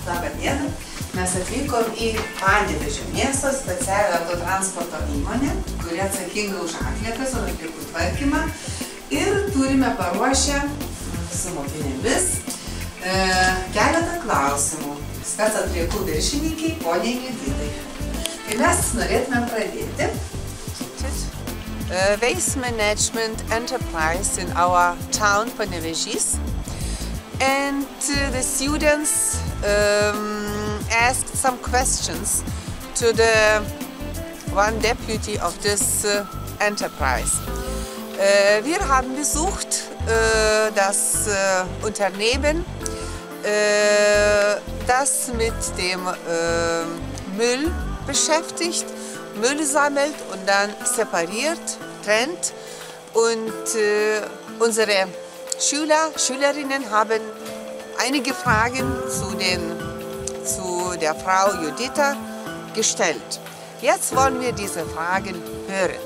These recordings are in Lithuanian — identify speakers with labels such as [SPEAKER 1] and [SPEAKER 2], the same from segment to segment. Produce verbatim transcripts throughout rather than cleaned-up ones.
[SPEAKER 1] Labą dieną. Mes atvykom į Panevėžio miesto specialią autotransporto įmonę, kuri atsakinga už atliekas, už atliekų tvarkymą. Ir turime paruošę su mokinėmis e, keletą klausimų spec atliekų viršininkiai, poniai Juditai. Tai mes norėtume pradėti. Uh, waste management enterprise in our town, Panevėžys. And uh, the students um, asked some questions to the one deputy of this uh, enterprise. Uh, wir haben besucht uh, das uh, Unternehmen, uh, das mit dem uh, Müll beschäftigt, Müll sammelt und dann separiert, trennt. Und äh, unsere Schüler, Schülerinnen haben einige Fragen zu, den, zu der Frau Judita gestellt. Jetzt wollen wir diese Fragen hören.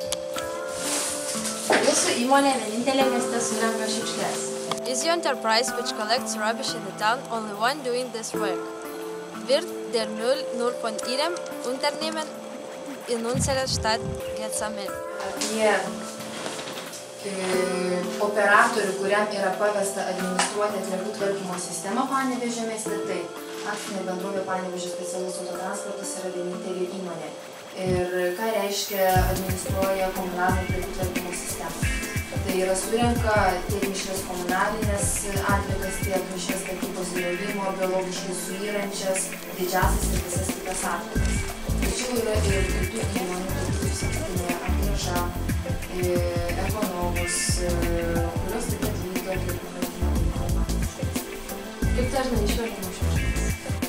[SPEAKER 2] Jūsų įmonė vienintelė mieste surenka šiukšles. Is your enterprise which collects rubbish in the town only one doing this work? Wird der Müll nur von Ihrem Unternehmen in unserer Stadt gesammelt?
[SPEAKER 3] Apie e, operatorių, kuriam yra pavesta administruoti atliekų tvarkymo sistemą Panevėžio mieste, tai akcinė bendrovė Panevėžio specialus autotransportas yra vienintelė įmonė. Ir ką reiškia administruoja komunalinių atliekų tvarkymo sistemą? Tai yra surenka tiek mišrias komunalinės atliekas, tiek mišrias statybos griovimo, biologiškai suyrančias, didžiąsias ir visas kitas atliekas. Tačiau yra ir kitų įmonių, kaip sakykime, Atveža, Ekonomus, kurios taip pat vykdo atliekų tvarkymo veiklą.
[SPEAKER 2] Kaip dažnai išvežamos šiukšlės?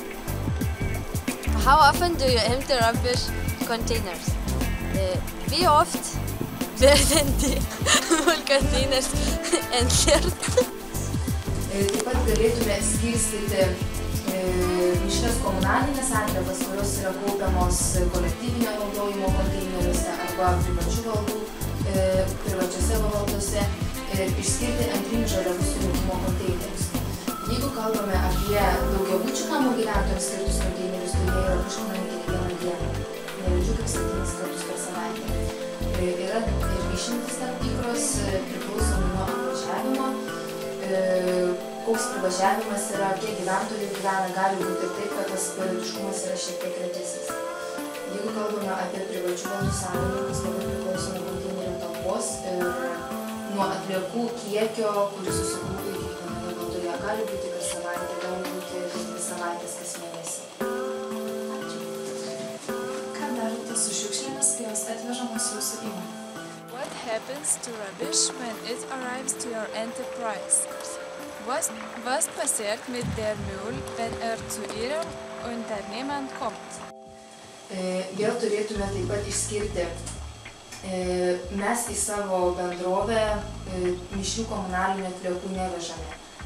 [SPEAKER 2] How often do you empty rubbish containers? Wie oft werden die Müllcontainers entleert?
[SPEAKER 3] Taip pat galėtume skirstyti mišrias komunalinės atliekas, kurios yra kaupiamos kolektyvinio naudojimo konteineriuose arba privačių valdų, privačiose valdose, išskirti antrinių žaliavų surinkimo konteinerius. Jeigu kalbame apie daugiabučių namų gyventojams skirtus konteinerius, tai jie yra išimami kiekvieną dieną, nevėdžiu kaip septynis kartus per savaitę. Yra ir išimtis tam tikros, priklausomai nuo apvažiavimo. Koks privažiavimas yra, kiek gyventojų gyvena, gali būti ir taip, kad tas periodiškumas yra šiek tiek retesnis. Jeigu kalbame apie privačių valdų savininkus, labai priklauso nuo konteinerių talpos ir nuo atliekų kiekio, kuris susikaupia kiekvienoje valdoje. Gali būti kas savaitę, gali būti kas dvi savaitės, kas mėnesį.
[SPEAKER 2] Ačiū.
[SPEAKER 4] Ką darote su šiukšlėmis, kai jos atvežamos jūsų įmonė?
[SPEAKER 5] What happens to rubbish when it arrives to your enterprise? Was, was passiert mit der Müll, wenn er zu Ihrem Unternehmen kommt?
[SPEAKER 3] Vėl turėtume taip pat išskirti. Mes į savo bendrovę mišrių komunalinių atliekų nevežame.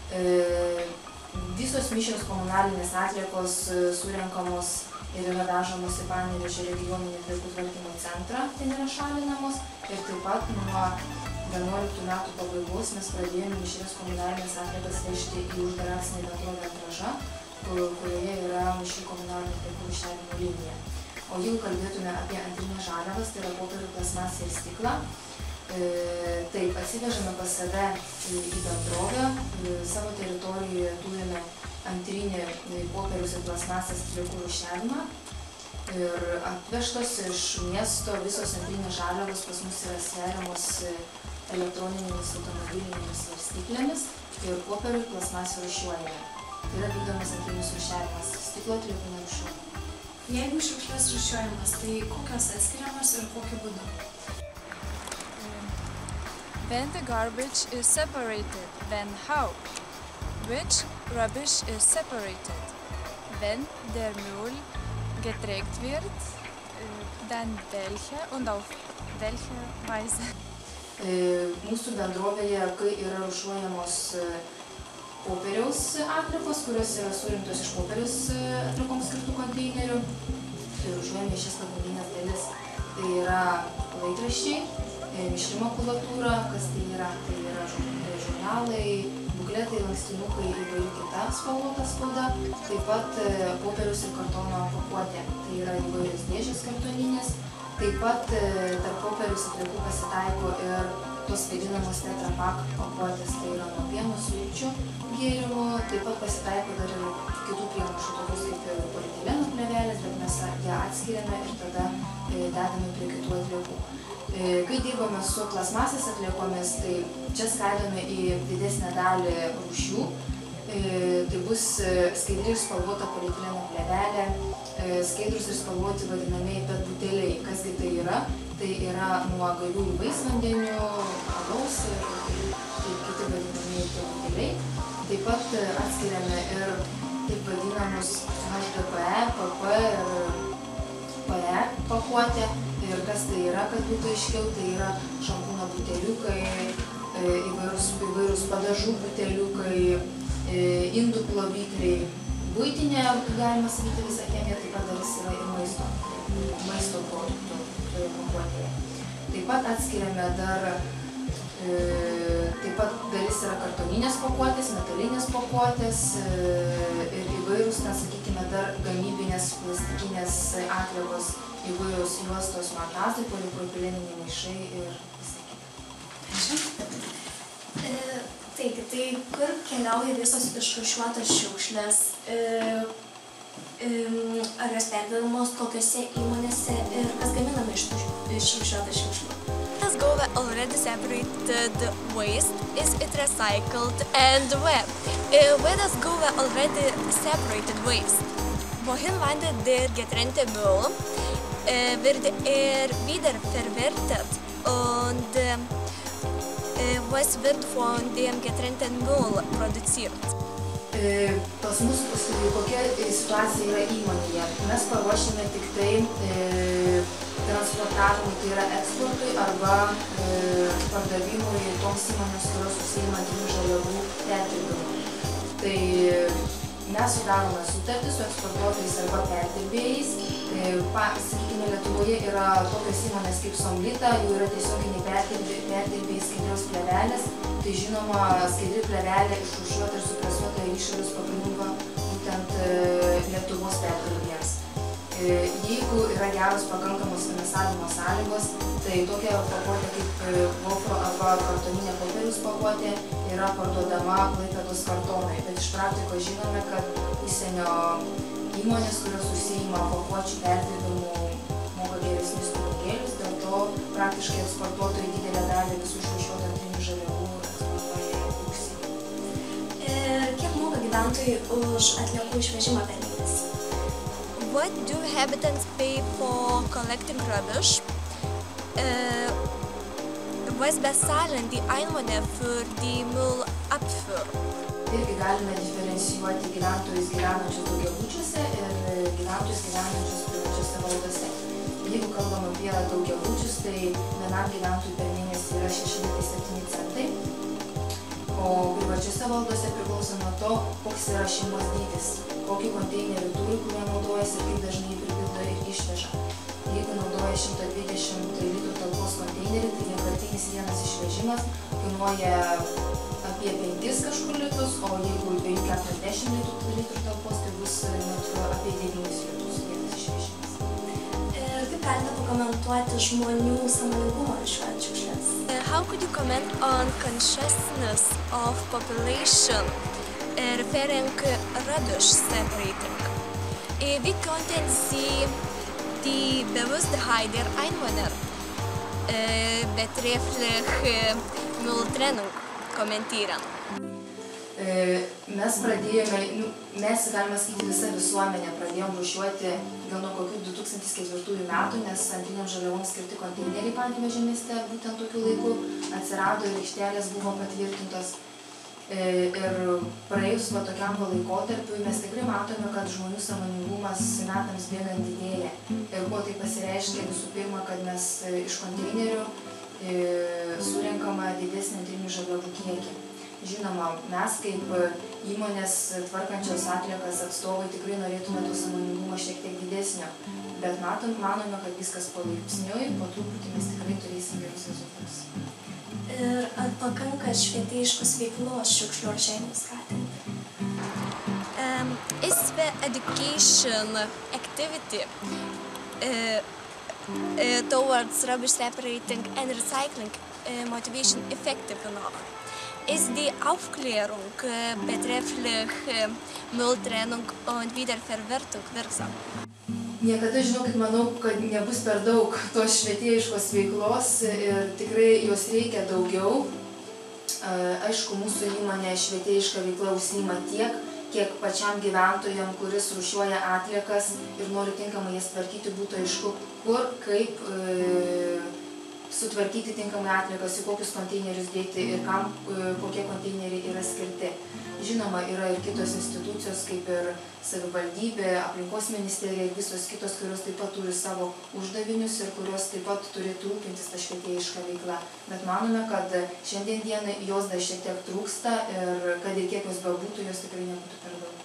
[SPEAKER 3] Visos mišrios komunalinės atliekos surenkamos ir yra vežamos į Panevėžio regioninį atliekų tvarkymo centrą, ten yra šalinamos. Ir taip pat nuo vienuoliktų metų pabaigos mes pradėjome mišrias komunalinės atliekas vežti į uždarą akcinę bendrovę Atveža, kurioje yra mišrių komunalinių atliekų rūšiavimo linija. O jeigu kalbėtume apie antrinės žaliavas, tai yra popierių, plastmasę ir stiklą, taip, atsivežame pas save į bendrovę, savo teritorijoje turime antrinį popierius ir plastmasės atliekų rūšiavimą. Ir atvežtos iš miesto visos antrinės žaliavos pas mus yra sveriamos elektroninėmis automobilinėmis svarstyklėmis ir popierių ir plasmasę rūšiuojame. Tai yra vykdomas antrinis rūšiavimas, stiklo atliekų nerūšiuojama.
[SPEAKER 4] Jeigu šiukšlės rūšiuojamas, tai kokios atskiriamos ir kokiu būdu?
[SPEAKER 5] When the garbage is separated, then how? Which rubbish is separated? Wenn der Müll geträgt wird, dann welche und auf welche Weise?
[SPEAKER 3] Mūsų bendrovėje, kai yra rūšiuojamos popieriaus atliekos, kurios yra surinktos iš popieriaus atliekoms skirtų konteinerių, tai rūšiuojame šias pagrindinės dalis. Tai yra laikraščiai, mišri makulatūra, kas tai yra, tai yra žurnalai, būklė, tai lankstinukai įvairi kita spalvota spauda, taip pat popieriaus ir kartono pakuotė, tai yra įvairios dėžės kartoninės, taip pat tarp popieriaus atliekų pasitaiko ir tos vadinamos Tetra Pak pakuotės, tai yra nuo pieno, sulčių gėrimų, taip pat pasitaiko dar ir kitų priemaišų, tokius kaip ir polietileno plėvelės, bet mes ją atskiriame ir tada dedame prie kitų atliekų. Kai dirbame su plastmasės atliekomis, tai čia skaidome į didesnę dalį rūšių. Tai bus skaidri ir spalvota polietileno plėvelė, skaidrus ir spalvoti vadinamieji pet buteliai. Kasgi tai yra? Tai yra nuo galiųjų vaisvandenių, alaus ir kiti vadinamieji pet buteliai. Taip pat atskiriame ir taip vadinamus H D P E, P P ir P E pakuotę. Ir kas tai yra, kad būtų aiškiau, tai yra šampūno buteliukai, įvairūs, įvairūs padažų buteliukai, indų plovikliai, buitinė, galima sakyti, visą chemiją, taip pat dalis yra ir maisto, maisto produktų toje pakuotėje. Taip pat atskiriame dar, taip pat dalis yra kartoninės pakuotės, metalinės pakuotės ir įvairūs, na, sakykime, dar gamybinės plastikinės atliekos, įvairios juostos matrazai, polipropileniniai maišai ir visai kita.
[SPEAKER 4] Taigi, tai kur keliauja visos išrūšiuotos šiukšlės, ar jos perdirbamos kokiose įmonėse ir kas gaminama iš išrūšiuotų šiukšlių?
[SPEAKER 2] As G O V E already separated waste, is it recycled and where? Uh, where does G O V E already separated waste? Wohin wandert der getrennte Müll? Uh, wird er wieder verwertet und uh, was wird von dem getrennten Müll produziert?
[SPEAKER 3] E, pas mus kokia situacija yra įmonėje. Mes paruošime tik tai e, transportavimui, tai yra eksportui arba e, pardavimui toms įmonėms, kurios užsiima antrinių žaliavų perdirbimu. Tai mes sudarome sutartį su eksportuotojais arba perdirbėjais. E, pa, sakykime, Lietuvoje yra tokios įmonės kaip Somlita, jau yra tiesioginiai perdirbėjai skaidrios plėvelės. Tai žinoma, skaidri plėvelė išrūšiuota ir supresuota į išorės pakliūva būtent Lietuvos perdirbėjams. Jeigu yra geros pakankamos finansavimo sąlygos, tai tokia pakuotė kaip gofro arba kartoninė popieriaus pakuotė yra parduodama Klaipėdos kartonai. Bet iš praktikos žinome, kad užsienio įmonės, kurios užsiima pakuočių perdirbimu, moka geresnius pinigėlius, dėl to praktiškai eksportuotojai didelę dalį visų išrūšiuotų antrinių žaliavų eksportuoja į užsienį.
[SPEAKER 4] Ir kiek moka gyventojai už atliekų išvežimą per mėnesį?
[SPEAKER 2] What do inhabitants pay for collecting rubbish? Uh, was bezahlen die Einwohner für die Müllabfuhr?
[SPEAKER 3] Irgi galime diferencijuoti gyventojus gyvenančius daugiabučiuose ir gyventojus gyvenančius privačiose valdose. Jeigu kalbam apie daugiabučius, tai vienam gyventojui per mėnesį yra šeši eurai septyni centai, o privačiose valdose priklauso nuo to, koks yra šeimos dydis, kokį konteinerį turi, kurie naudojasi ir kaip dažnai pripildo ir išveža. Jeigu naudoja šimtą dvidešimt litrų talpos konteinerį, tai vienkartinis vienas išvežimas kainuoja apie penkis kažkur litrus, o jeigu dviejų keturiasdešimt litrų talpos, tai bus apie devynis litrus vienas išvežimas.
[SPEAKER 4] Ir kaip galite pakomentuoti žmonių sąmoningumą rūšiuojant šiukšles?
[SPEAKER 2] How could you comment on consciousness of population uh, referring rubbish separating? Uh, wie könnten Sie die Bewusstheit der Einwohner uh, betrefflich uh, Mülltrennung kommentieren?
[SPEAKER 3] Mes pradėjome, nu, mes, galima sakyti, visa visuomenė pradėjom rūšiuoti gal nuo kokių du tūkstančiai ketvirtųjų metų, nes antriniam žaliavom skirti konteineriai Panevėžio mieste būtent tokiu laiku atsirado ir aikštelės buvo patvirtintos. Ir praėjus va tokiam laikotarpiu mes tikrai matome, kad žmonių sąmoningumas metams bėgant didėja. Ir kuo tai pasireiškia visų pirma, kad mes iš konteinerių surenkama didesnį antrinių žaliavų kiekį. Žinoma, mes kaip įmonės tvarkančios atliekas atstovai tikrai norėtume to sąmoningumo šiek tiek didesnio, bet matom, manome, kad viskas palaipsniui, po truputį mes tikrai turėsim gerus rezultatus.
[SPEAKER 4] Ir ar pakanka švietėjiškos veiklos šiukšlių rūšiavimui skatinti?
[SPEAKER 2] Um, is the education activity uh, uh, towards rubbish separating and recycling uh, motivation effective enough? Ist die Aufklärung äh, betrefflich äh, Mülltrennung und Wiederverwertung wirksam?
[SPEAKER 3] Niekada, žinokit, manau, kad nebus per daug tos švietėjiškos veiklos ir tikrai jos reikia daugiau. Aišku, mūsų įmonė švietėjiška veikla užsiima tiek, kiek pačiam gyventojam, kuris rūšiuoja atliekas ir nori tinkamai jas tvarkyti, būtų aišku, kur, kaip e, sutvarkyti tinkamai atliekas, į kokius konteinerius dėti ir kam kokie konteineriai yra skirti. Žinoma, yra ir kitos institucijos, kaip ir savivaldybė, aplinkos ministerija ir visos kitos, kurios taip pat turi savo uždavinius ir kurios taip pat turėtų rūpintis tą švietėjišką veiklą. Bet manome, kad šiandien dienai jos dar šiek tiek trūksta ir kad ir kiek jos bebūtų, jos tikrai nebūtų per daug.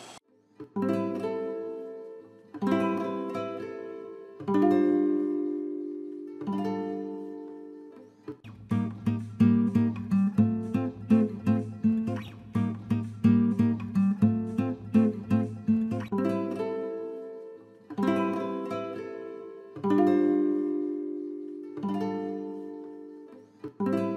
[SPEAKER 6] Thank you.